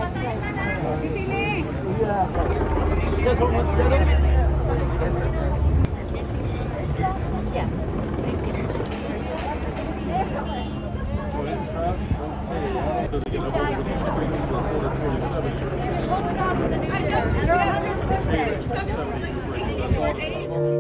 Di sini. Iya. Kita semua together. Yes. So to get over with the streets to order 47. I don't. 70.